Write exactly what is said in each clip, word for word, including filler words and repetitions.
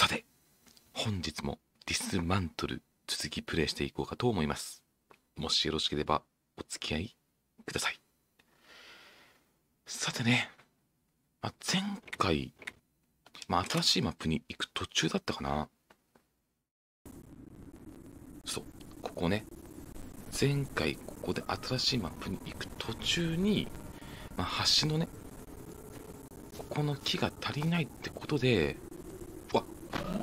さて、本日もディスマントル続きプレイしていこうかと思います。もしよろしければお付き合いください。さてね、まあ、前回、まあ、新しいマップに行く途中だったかな。そう、ここね、前回ここで新しいマップに行く途中に、まあ、橋のね、ここの木が足りないってことで、うわっ、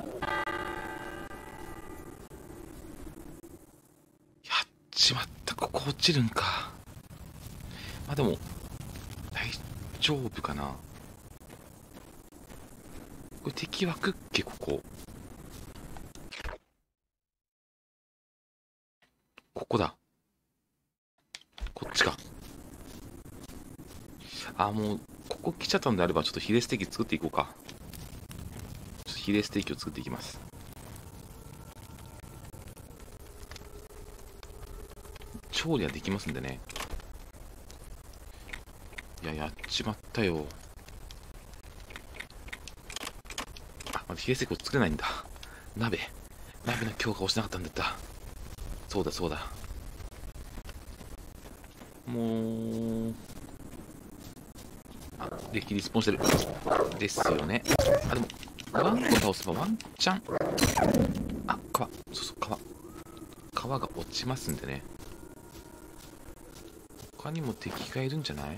やっちまった、ここ落ちるんか。まあでも、大丈夫かな。これ敵湧くっけ、ここ。ここだ。こっちか。あ、もう、ここ来ちゃったんであれば、ちょっとヒレステーキ作っていこうか。ちょっとヒレステーキを作っていきます。調理はできますんでね。いや、やっちまったよ。あ、まだヒレステーキを作れないんだ。鍋。鍋の強化をしなかったんだった。そうだそうだ。もう、あ、デッキリスポンしてる。ですよね。あ、でも、ワンコ倒せばワンチャン。あ、川。そうそう、川。川が落ちますんでね。他にも敵がいるんじゃない？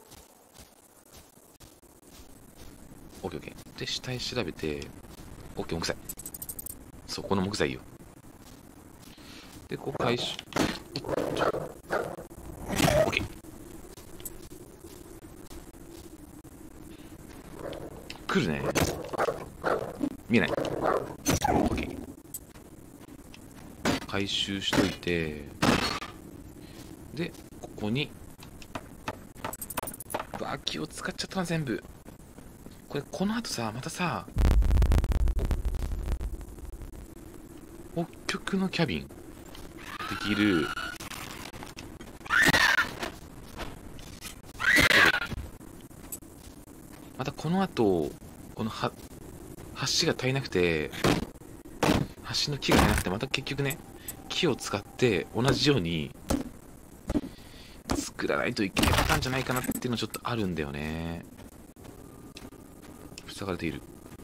オッケーオッケー。で、死体調べて、オッケー、木材。そう、この木材よ。で、こう回収。オッケー。来るね。見えない。オッケー。回収しといて、で、ここに、うわ、気を使っちゃったな、全部。これ、この後さ、またさ、北極のキャビンできる。またこの後、このは橋が足りなくて、橋の木が足りなくて、また結局ね、木を使って同じように作らないといけなかったんじゃないかなっていうのちょっとあるんだよね。塞がれている。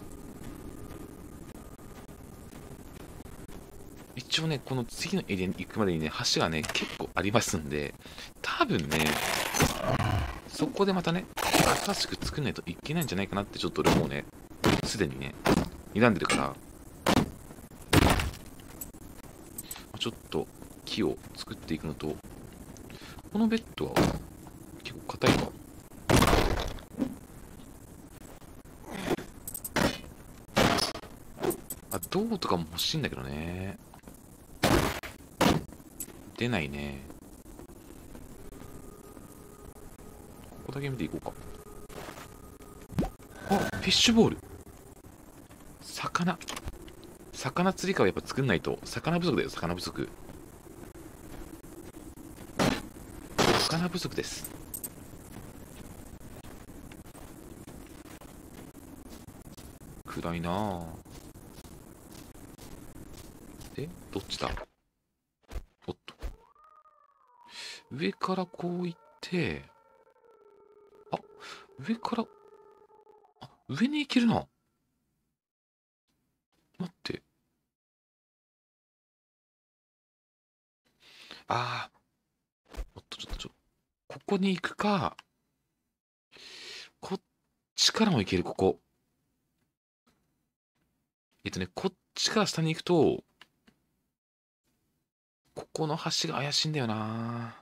一応ね、この次のエリアに行くまでにね、橋がね、結構ありますんで、多分ね、そこでまたね、新しく作んないといけないんじゃないかなって、ちょっと俺もうね、すでにね、睨んでるから、ちょっと木を作っていくのと、このベッドは結構硬いか。あ、銅とかも欲しいんだけどね。出ないね。ここだけ見ていこうか。あ、フィッシュボール。魚。魚釣りかはやっぱ作んないと。魚不足だよ、魚不足。魚不足です。暗いなぁ。え、どっちだ？おっと。上からこう行って、あ、上から、あ、上に行けるな。待って。あー、おっと、ちょっとちょっと、ここに行くか、こっちからも行ける、ここ。えっとね、こっちから下に行くと、ここの橋が怪しいんだよな。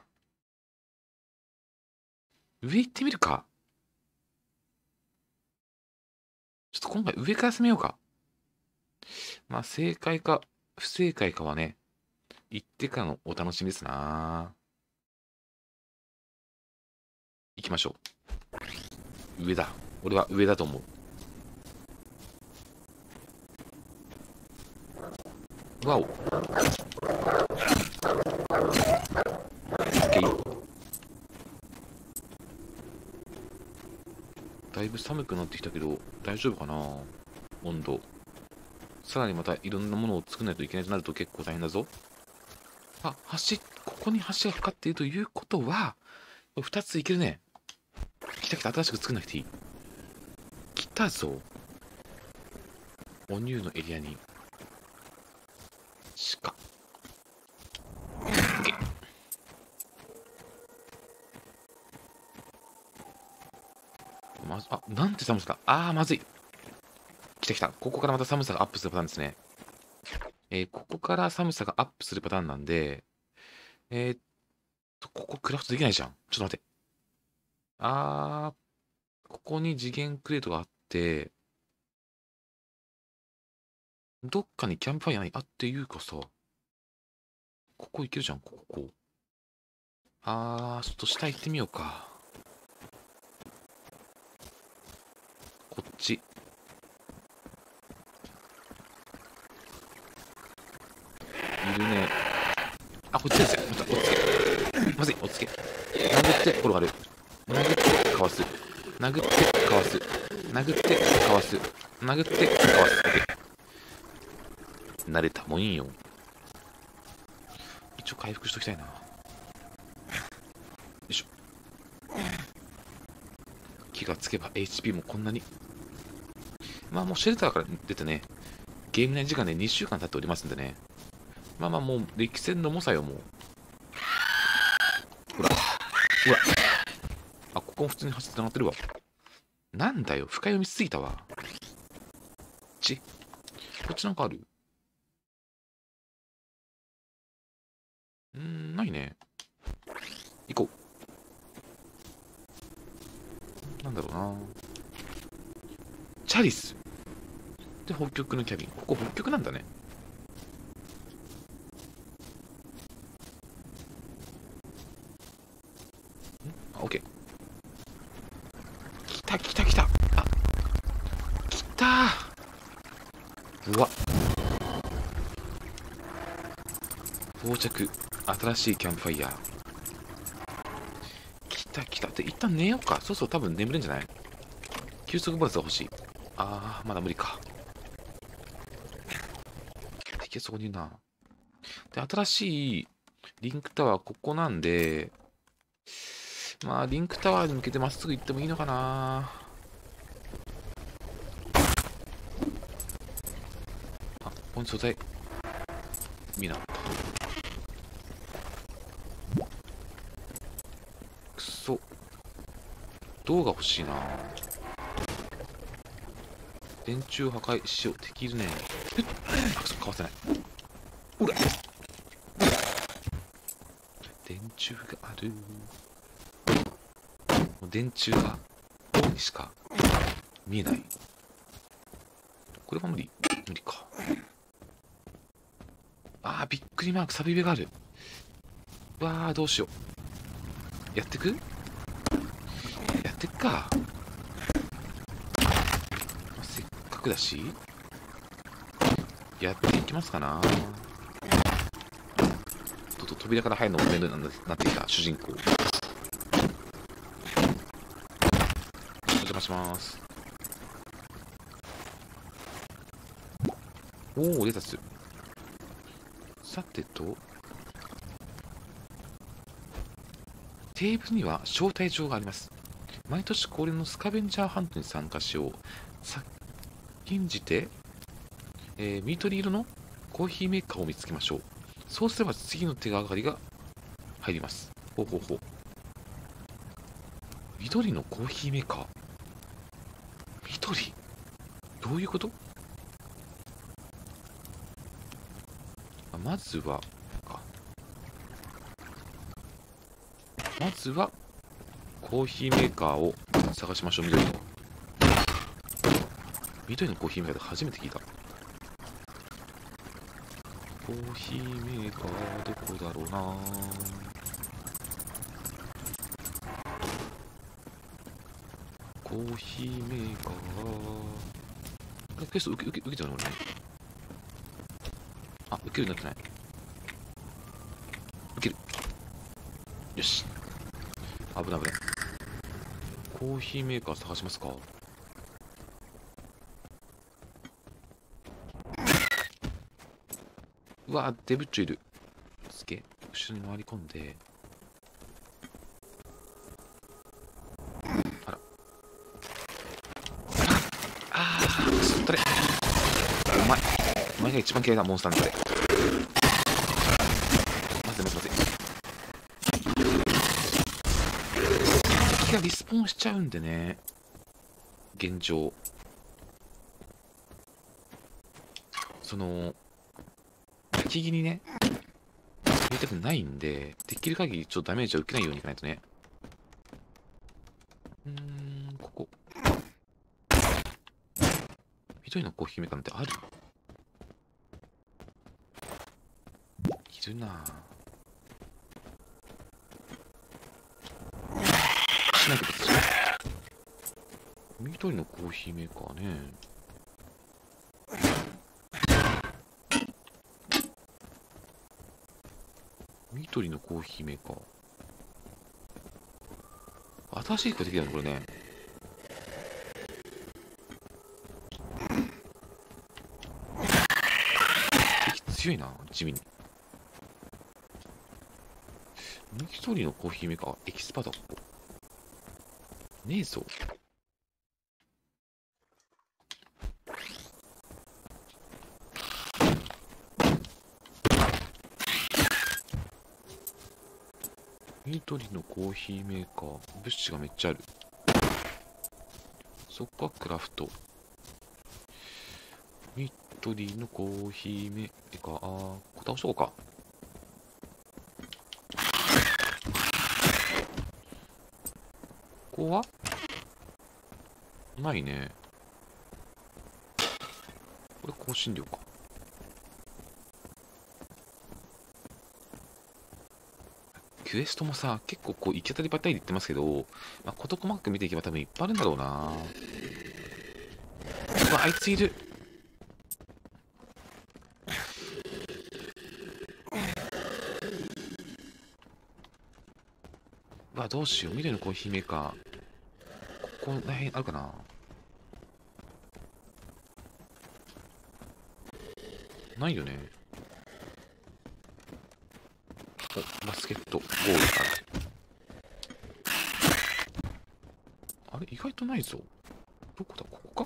上行ってみるか。ちょっと今回上から攻めようか。まあ正解か不正解かはね、行ってからのお楽しみですな。行きましょう。上だ。俺は上だと思う。わお。オッケー。だいぶ寒くなってきたけど、大丈夫かな温度。 さらにまたいろんなものを作らないといけないとなると結構大変だぞ。あ、橋、ここに橋がかかっているということは、ふたついけるね。来た来た、新しく作んなくていい。来たぞ。お乳のエリアに。鹿。オッケー。まず、あ、なんて寒さか。あー、まずい。来た来た。ここからまた寒さがアップするパターンですね。えー、ここから寒さがアップするパターンなんで、えー、っと、ここクラフトできないじゃん。ちょっと待って。あー、ここに次元クレートがあって、どっかにキャンプファイヤーない。あっていうかさ、ここ行けるじゃん、ここ。あー、ちょっと下行ってみようか。こっち。いるね。あ、こっちですよ。また、おっつけ。まずい、おっつけ。殴って、転がる。殴って、かわす。殴って、かわす。殴って、かわす。殴って、かわす。オッケー。慣れたもんよ。一応回復しときたいな。よいしょ。気がつけば エイチピー もこんなに。まあもうシェルターから出てね、ゲーム内時間でにしゅうかん経っておりますんでね。まあまあもう歴戦の猛者よ、もう。ほら。うわ。あ、ここも普通に走ってながってるわ。なんだよ、深読みしすぎたわ。ち。こっちなんかある？うーん、ないね。行こう。なんだろうな。チャリス。で、北極のキャビン。ここ北極なんだね。あ、オッケー。来た来た来た。あ、来たー。うわ。到着。新しいキャンプファイヤー。来た来た。で、一旦寝ようか。そうそう、多分眠れんじゃない？急速バースが欲しい。あー、まだ無理か。敵そこにいるな。で、新しいリンクタワー、ここなんで、まあ、リンクタワーに向けてまっすぐ行ってもいいのかな。あ、ここに素材。見な。くそ。銅が欲しいな。電柱破壊しよう。敵いるね。えっ、あ、くそ、かわせない。ほら。電柱がある。もう電柱が銅にしか見えない。これは無理。無理か。あー、びっくりマーク、サビベがある。うわー、どうしよう。やってく？やってっか。せっかくだし、やっていきますかな。ちょっと扉から入るのも面倒になってきた主人公。お邪魔します。おお、レタス。さてと、テーブルには招待状があります。毎年恒例のスカベンジャーハントに参加しよう。先んじて、えー、緑色のコーヒーメーカーを見つけましょう。そうすれば次の手がかりが入ります。ほうほうほう。緑のコーヒーメーカー。緑？どういうこと？あ、まずは、か。まずは、コーヒーメーカーを探しましょう、緑の。緑のコーヒーメーカーで初めて聞いた。コーヒーメーカーどこだろうな。コーヒーメーカー。あ、クエスト受け、受け、受けちゃうの俺ね。あ、受けるようになってない。受ける。よし。危ない危ない。コーヒーメーカー探しますか。 うわ、デブッチョいる。すげえ。後ろに回り込んで。あら。あー、くそったれ。お前。お前が一番嫌いなモンスターなんだ、これ。待って待って待って。敵がリスポーンしちゃうんでね。現状。その、敵にね、やりたくないんで、できる限りちょっとダメージを受けないようにいかないとね。うーん、ここ。緑のコーヒーメーカーなんてある？いるなぁ。しないけど、緑のコーヒーメーカーね。緑のコーヒーメーカー。新しい子できたのこれね。敵強いな、地味に。緑のコーヒーメーカー、エキスパートここ。ねえぞ。緑のコーヒーメーカー、物資がめっちゃある。そっか、クラフト。緑のコーヒーメーカー、あー、ここ倒しとこうか。ここはないね。これ香辛料か。クエストもさ、結構こう行き当たりばったりで言ってますけど、まあ、事細かく見ていけば多分いっぱいあるんだろうな。うわ、あいついる。うわ、どうしよう。緑のコーヒーメーカー。ここら辺あるかな。ないよね。お、バスケットゴールから。あれ意外とないぞ。どこだここか。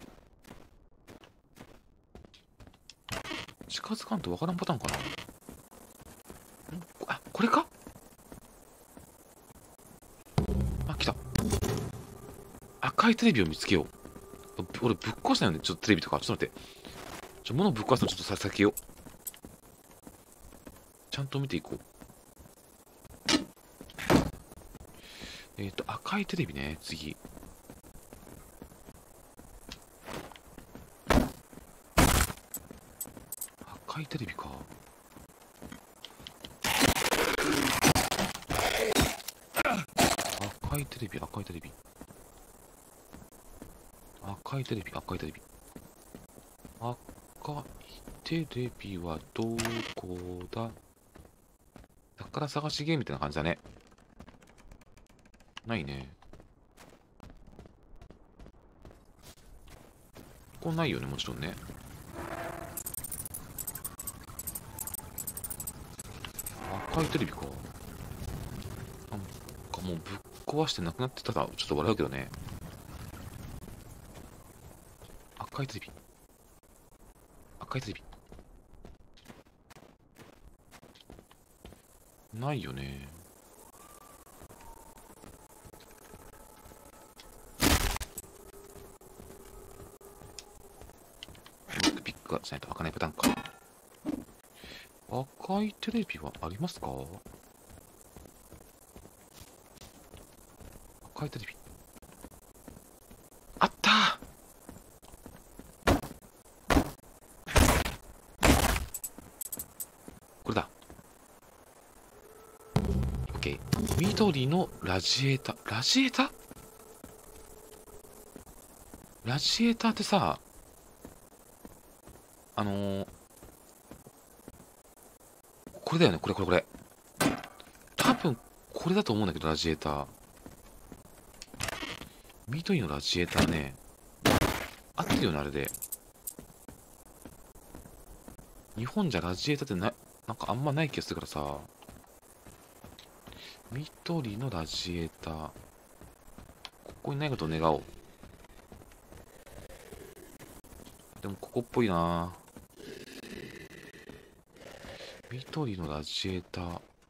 近づかんとわからんパターンかな。んあ、これか。あ、来た。赤いテレビを見つけよう。俺ぶっ壊したよね。ちょっとテレビとか。ちょっと待って。ちょ、物をぶっ壊すのちょっとさ、避けよう。ちゃんと見ていこう。えっと、赤いテレビね、次。赤いテレビか。赤いテレビ、赤いテレビ。赤いテレビ、赤いテレビ。赤いテレビはどこだ？宝探しゲームみたいな感じだね。ないね。ここないよね、もちろんね。赤いテレビか。なんかもうぶっ壊してなくなってたらちょっと笑うけどね。赤いテレビ。赤いテレビ。ないよね。ピックしないと開かないパターンか。赤いテレビはありますか？赤いテレビ。あったー！これだ。オッケー。緑のラジエーター。ラジエーター？ラジエーターってさ、あのー、これだよね、これこれこれ。多分、これだと思うんだけど、ラジエーター。緑のラジエーターね。合ってるよね、あれで。 日本じゃラジエータってな、なんかあんまない気がするからさ。緑のラジエータ。ここにないことを願おう。でもここっぽいな。緑のラジエータ。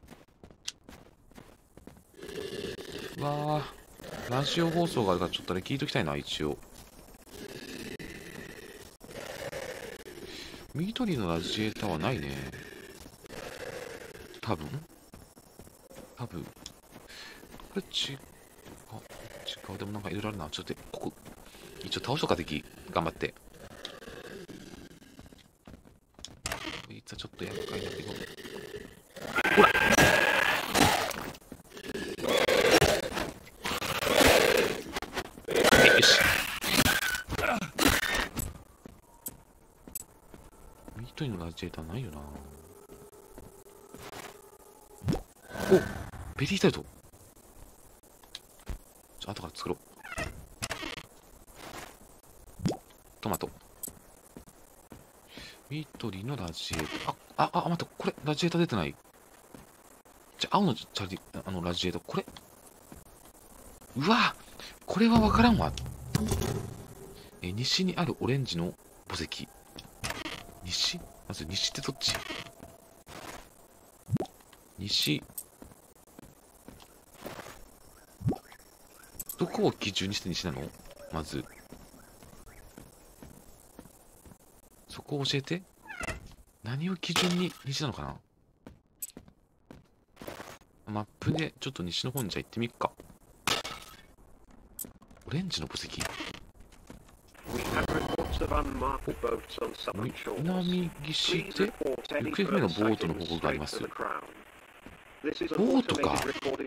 うわー。ラジオ放送があるからちょっとね、聞いときたいな、一応。緑のラジエータはないね。多分多分。これち、あ、違う。でもなんかいろいろあるな。ちょっと、ここ、一応倒そうか、敵。頑張って。こいつはちょっとやばかいんだけど。ほらよし。緑のラジエータないよな。お、ベリータルト。ちょ、後から作ろう。トマト。緑のラジエータ。あ、あ、あ、待って、これ、ラジエータ出てない。じゃ、青のチャリ、あの、ラジエータ、これ。うわこれはわからんわ。え、西にあるオレンジの墓石。西まず西ってどっち？西。どこを基準にして西なの？まず。そこを教えて。何を基準に西なのかな？マップでちょっと西の方にじゃ行ってみっか。オレンジの墓石。南岸で行方不明のボートの報告があります。ボートか。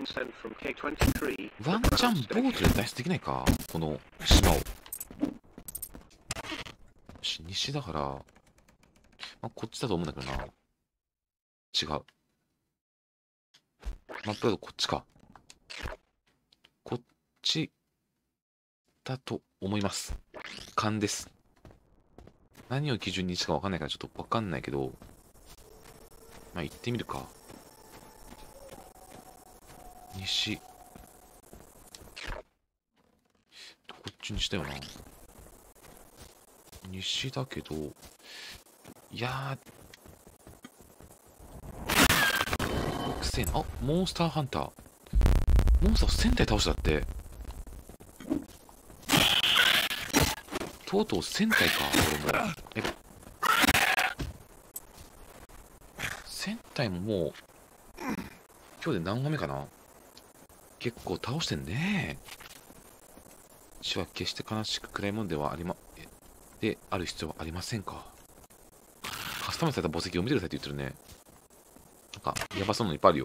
ワンチャンボートで脱出できないか、この島を。よし、西だから、まあ、こっちだと思うんだけどな。違う。マップだとこっちか。こっちだと思います。勘です。何を基準にしかわかんないからちょっとわかんないけど、まあ行ってみるか。西。こっちにしたよな。西だけど、いやー、北西、あ、モンスターハンター。モンスターせん体倒したって。とうとうせん体か、これも。え、せん体ももう、今日で何話目かな。結構倒してんね。死は決して悲しく暗いものではありま、である必要はありませんか。カスタマイズされた墓石を見てくださいって言ってるね。なんか、やばそうなのいっぱいあるよ。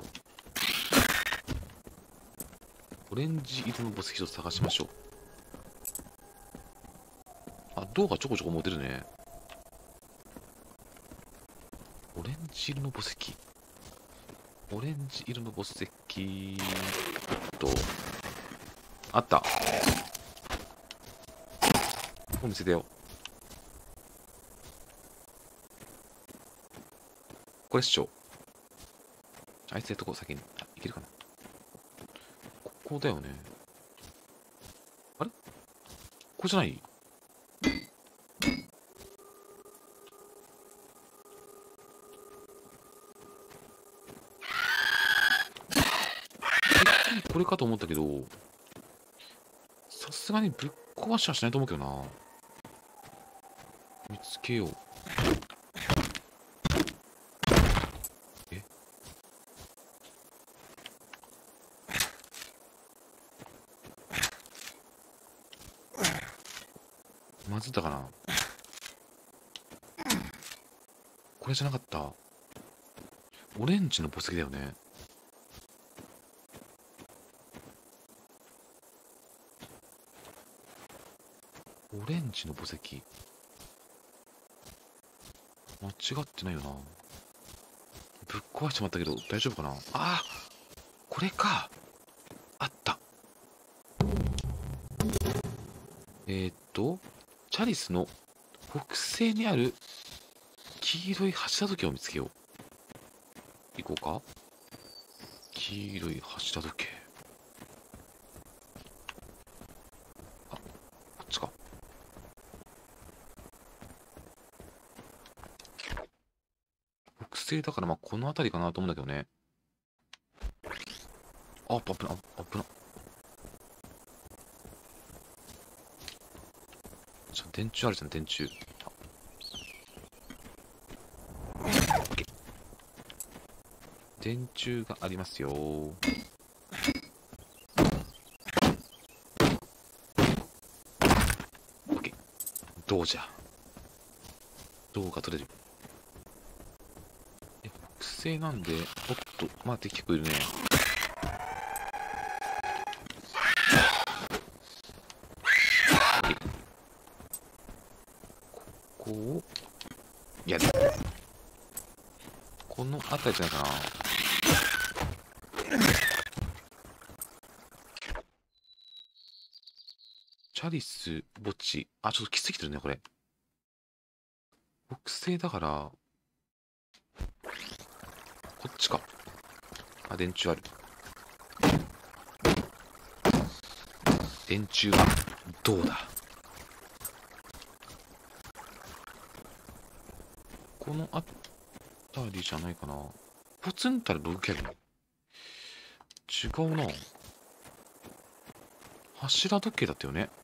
オレンジ色の墓石を探しましょう。あ、銅がちょこちょこ持てるね。オレンジ色の墓石。オレンジ色の墓石。と、あった。お見せだよ。これっしょ。あいつやっとこう、先に。あ、いけるかな。ここだよね。あれここじゃない？これかと思ったけど、さすがにぶっ壊しはしないと思うけどな。見つけよう。え？まずったかな。これじゃなかった。オレンジの墓石だよね。オレンジの墓石。間違ってないよな。ぶっ壊しちまったけど大丈夫かな。ああ、これか。あった。えー、っとチャリスの北西にある黄色い柱時計を見つけよう。行こうか。黄色い柱時計。あ、こっちか。北西だからまあこの辺りかなと思うんだけどね。あ、危な、危な。じゃ、電柱あるじゃん、電柱。電柱がありますよ。オッケー。銅じゃ。銅が取れる。え、北西なんで、おっと、まあ敵結構いるね。ここを、やる。この辺りじゃないかな。チャリス、墓地。あ、ちょっときついてるね、これ。北西だから、こっちか。あ、電柱ある。電柱は、どうだ。このあたりじゃないかな。ポツンとあるログキャビン。違うな。柱時計だったよね。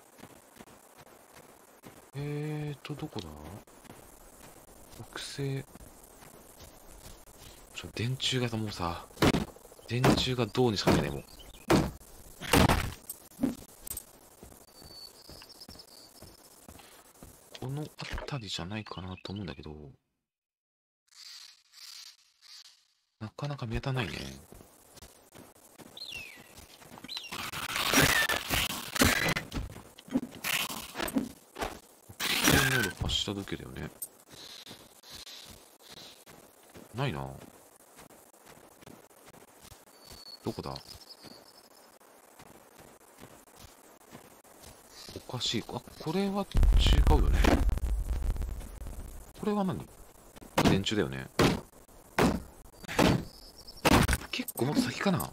えーと、どこだ？北西。ちょ、電柱がもうさ、電柱がどうにしか見えないもん。この辺りじゃないかなと思うんだけど、なかなか見当たらないね。北西にある柱時計だよね。ないな。どこだ？おかしい。あ、これは違うよね。これは何？電柱だよね。結構もっと先かな。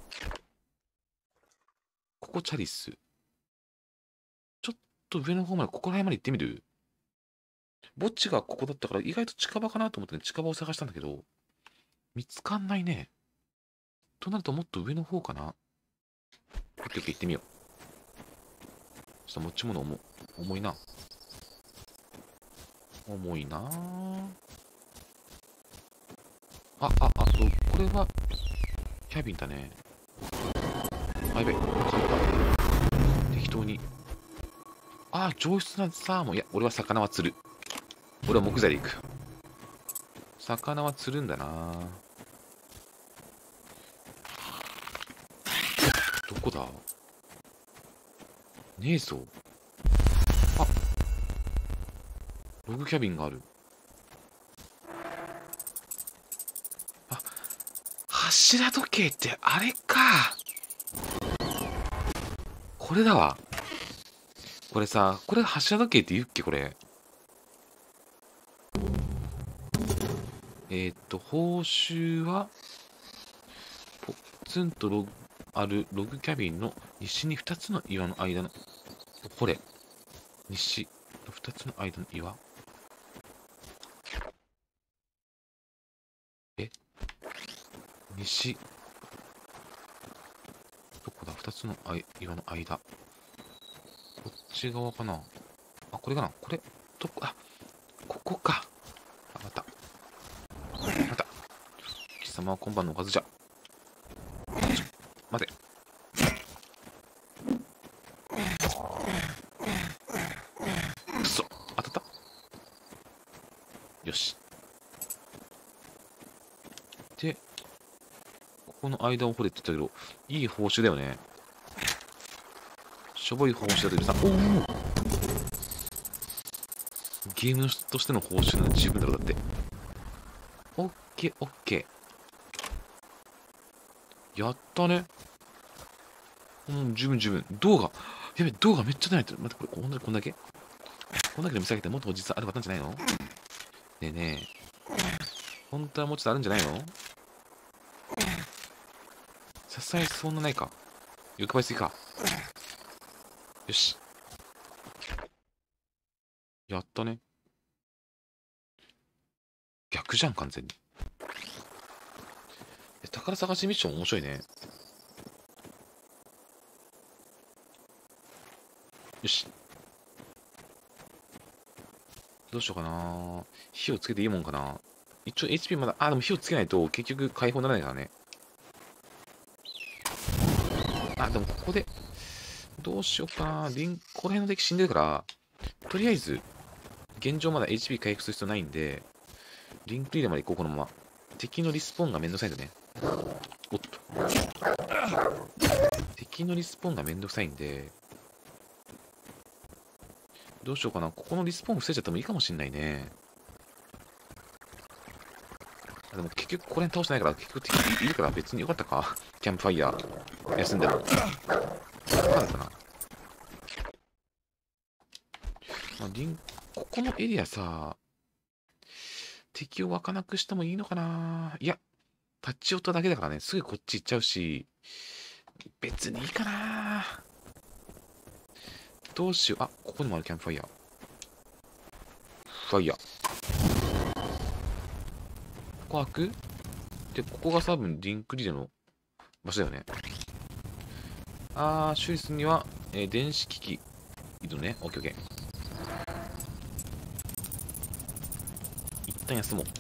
ここチャリス。ちょっと上の方まで、ここら辺まで行ってみる？墓地がここだったから意外と近場かなと思ってね、近場を探したんだけど、見つかんないね。となるともっと上の方かな。オッケーオッケー、行ってみよう。ちょっと持ち物重重いな。重いなあ。あ、あ、あ、これは、キャビンだね。あ、やべえ、買った。適当に。ああ、上質なサーモン。いや、俺は魚は釣る。俺は木材で行く。魚は釣るんだな。どこだ？ねえぞ。あ、ログキャビンがある。あ、柱時計ってあれか。これだわ。これさ、これ柱時計って言うっけこれ。えー、っと、報酬は、ポツンとログあるログキャビンの西にふたつの岩の間の、これ、西のふたつの間の岩。え西、どこだ？ ふた つの岩の間。こっち側かな。あ、これかな。これ、どこ、あ、ここか。あ、また。また。貴様は今晩のおかずじゃ。ちょ、待て。くそ、当たった。よし。で、ここの間を掘れって言ったけど、いい報酬だよね。しょぼい報酬だけどさ、おおゲームとしての報酬なら十分だろ、だって。オッケー、オッケー。やったね。うん、十分十分。銅が、やべ、銅がめっちゃないと。待って、これ、こんだけ、こんだけこんだけで見せ上げてもっと実はあるかったんじゃないの？ねえねえ。 本当はもうちょっとあるんじゃないの？さすがにそんなないか。欲張りすぎか。よし。やったね。逆じゃん、完全に。宝探しミッション面白いね。よし。どうしようかな。火をつけていいもんかな。一応 エイチピー まだ、あ、でも火をつけないと結局解放にならないからね。あ、でもここで、どうしようかな。リン、この辺の敵死んでるから、とりあえず、現状まだ エイチピー 回復する必要ないんで、リンクリーダーまで行こう、このまま。敵のリスポーンがめんどくさいんだね。おっと。敵のリスポーンがめんどくさいんで、どうしようかな。ここのリスポーン防いじゃってもいいかもしんないね。でも結局これ倒してないから、結局敵いるから別によかったか。キャンプファイヤー。休んでも。よかったな。まあ、リン、ここのエリアさ、敵を湧かなくしてもいいのかな。いや、立ち寄っただけだからね、すぐこっち行っちゃうし、別にいいかな。どうしよう。あ、ここにもあるキャンプファイヤー。ファイヤー。ここ開く？で、ここが多分リンクリレーの場所だよね。あー、修理するには、えー、電子機器。いるね。オッケーオッケー。一旦休もう。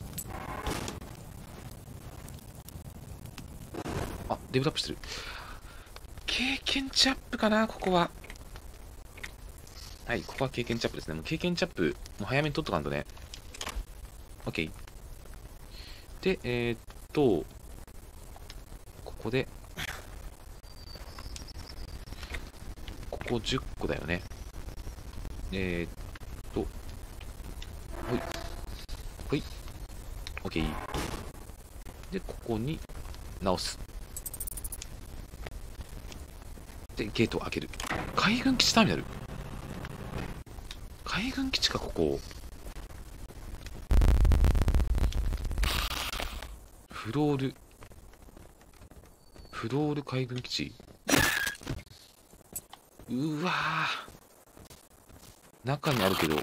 あ、レベルアップしてる。経験値アップかな、ここは。はい、ここは経験値アップですね。もう経験値アップ、もう早めに取っとかんとね。オッケー。で、えー、っと、ここで、ここじゅっこだよね。えー、っと、ほい。ほい。オッケー。で、ここに直す。で、ゲートを開ける。海軍基地ターミナル。海軍基地か、ここ。フロール。フロール海軍基地。うわー。中にあるけど。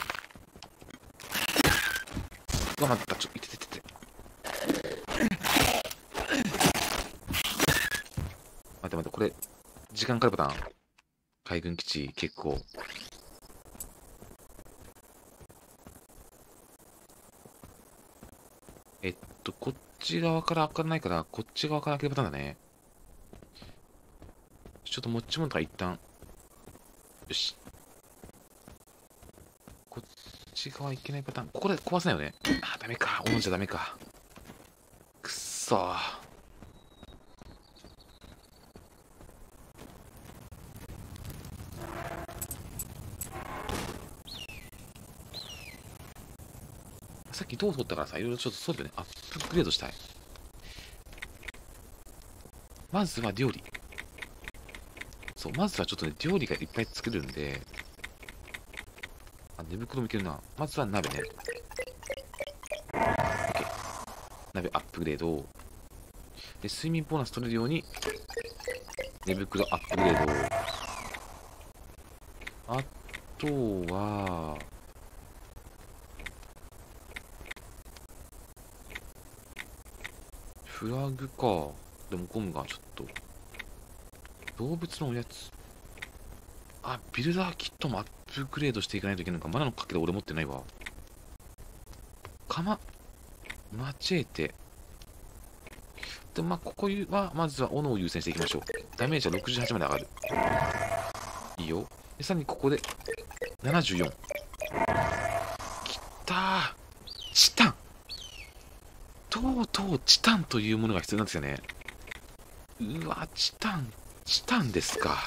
うわ、待った。ちょ、いてててて。待って待って、これ、時間かかるパターン。海軍基地、結構。えっと、こっち側から開かないから、こっち側から開けるパターンだね。ちょっと持ち物とか一旦。よし。こっち側行けないパターン。ここで壊せないよね。あ、ダメか。斧じゃダメか。くっそー。さっきどう通ったからさ、いろいろちょっとそうだよね。アップグレードしたい。まずは料理。そう、まずはちょっとね、料理がいっぱい作るんで、あ、寝袋もいけるな。まずは鍋ね。OK。鍋アップグレード。で、睡眠ボーナス取れるように、寝袋アップグレード。あとは、フラグか。でもゴムがちょっと。動物のおやつ。あ、ビルダーキットもアップグレードしていかないといけないのか。マナのかけら俺持ってないわ。釜。マチェーテ。で、まあ、ここは、まずは斧を優先していきましょう。ダメージはろくじゅうはちまで上がる。いいよ。で、さらにここで、ななじゅうよん。きったー。チタン。とうとうチタンというものが必要なんですよね。うわ、チタン、チタンですか。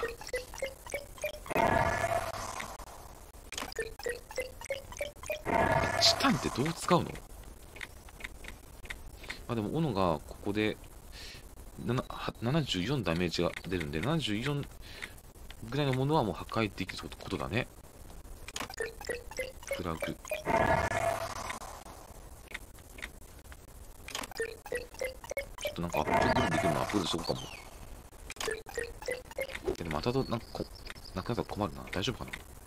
チタンってどう使うの？あ、でも、斧がここでななななじゅうよんダメージが出るんで、ななじゅうよんぐらいのものはもう破壊できることだね。フラグ。 っとなんかアップグレードできるのアップグレードしとこうかも。でもまたと、なんかこ、なくなったら困るな。大丈夫かな。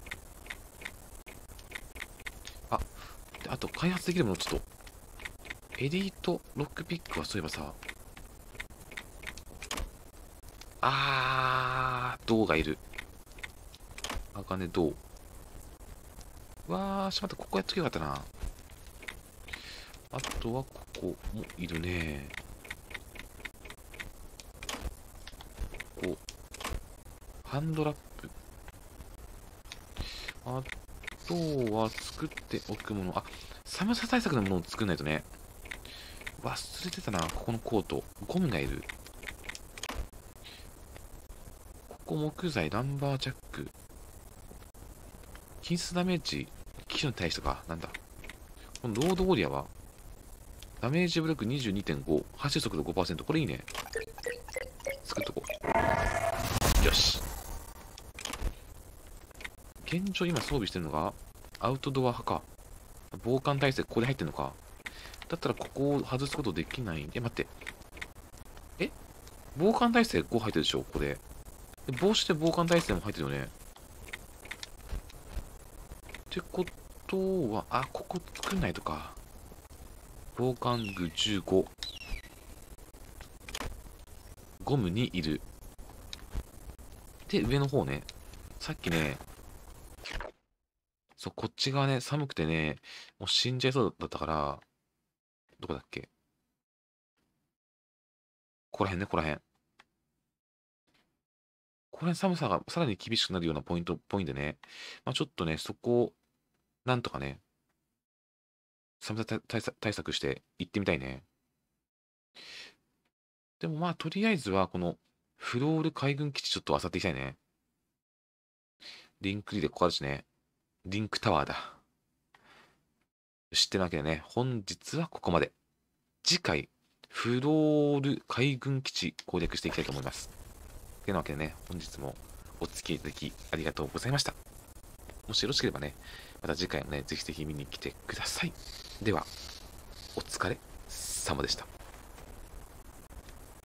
あ、で、あと開発できるものちょっと、エリートロックピックはそういえばさ、あー、銅がいる。あかね、銅。うわー、しまった、ここやっときゃよかったな。あとはここもいるね。ここ。ハンドラップ。あとは作っておくもの。あ、寒さ対策のものを作んないとね。忘れてたな。ここのコート。ゴムがいる。ここ木材、ランバージャック。品質ダメージ、機種に対してか。なんだ。このロードウォリアは、ダメージブロック にじゅうにてんご、発射速度 ごパーセント。これいいね。作っとこう。よし。現状今装備してるのが、アウトドア派か。防寒耐性、ここで入ってんのか。だったらここを外すことできないんで、待って。え防寒耐性ご入ってるでしょここで。で帽子で防寒耐性も入ってるよね。ってことは、あ、ここ作んないとか。防寒具じゅうご。ゴムにいる。で、上の方ね。さっきね、そう、こっち側ね、寒くてね、もう死んじゃいそうだったから、どこだっけ。ここら辺ね、ここら辺。ここら辺寒さがさらに厳しくなるようなポイントっぽいんでね。まあちょっとね、そこを、なんとかね、寒さ対策対策して行ってみたいね。でもまあ、とりあえずは、この、フロール海軍基地ちょっと漁っていきたいね。リンクリでここあるしね。リンクタワーだ。知ってるわけでね、本日はここまで。次回、フロール海軍基地攻略していきたいと思います。てなわけでね、本日もお付き合いいただきありがとうございました。もしよろしければね、また次回もね、ぜひぜひ見に来てください。では、お疲れ様でした。